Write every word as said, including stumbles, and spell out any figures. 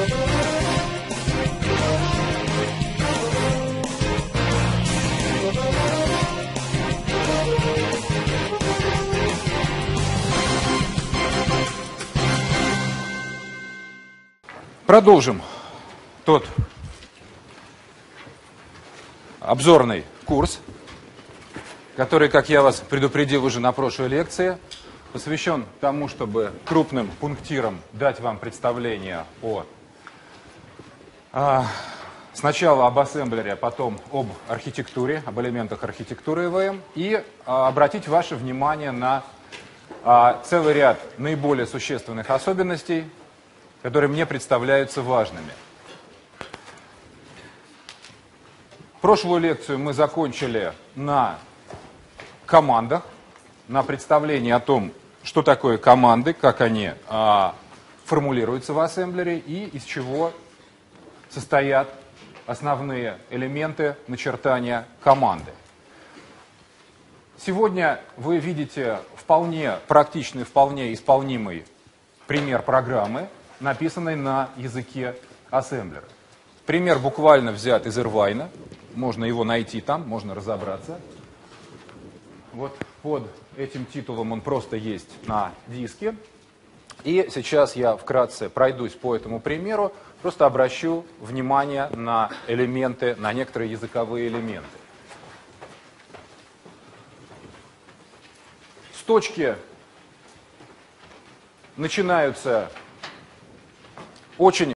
Продолжим тот обзорный курс, который, как я вас предупредил уже на прошлой лекции, посвящен тому, чтобы крупным пунктиром дать вам представление о а, сначала об ассемблере, потом об архитектуре, об элементах архитектуры и вэ эм, и а, обратить ваше внимание на а, целый ряд наиболее существенных особенностей, которые мне представляются важными. Прошлую лекцию мы закончили на командах, на представлении о том, что такое команды, как они а, формулируются в ассемблере и из чего состоят основные элементы начертания команды. Сегодня вы видите вполне практичный, вполне исполнимый пример программы, написанной на языке ассемблера. Пример буквально взят из Ирвайна, можно его найти там, можно разобраться. Вот под этим титулом он просто есть на диске. И сейчас я вкратце пройдусь по этому примеру, просто обращу внимание на элементы, на некоторые языковые элементы. С точки начинаются очень